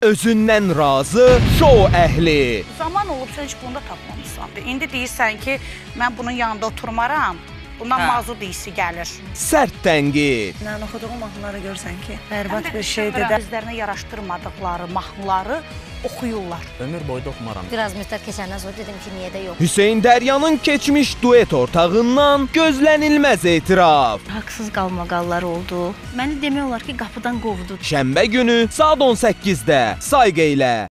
özündən razı şou əhli. Zaman olub sən heç bunu da tapmamışsan. İndi deyirsən ki, mən bunun yanında oturmaram. Bundan mazud iyisi gəlir. Sərt tənqid. Mən oxuduğum mahnıları görsən ki, bərbad bir şeydir də. Özlərinə yaraşdırmadıqları mahnıları oxuyurlar. Ömür boyu da oxumaram. Biraz müddət keçəndən sonra dedim ki, niyə də yox. Hüseyn Dəryanın keçmiş duet ortağından gözlənilməz etiraf. Haqsız qalmaqalları oldu. Məni demək olar ki, qapıdan qovdu. Şənbə günü saat 18-də Sayqa ilə.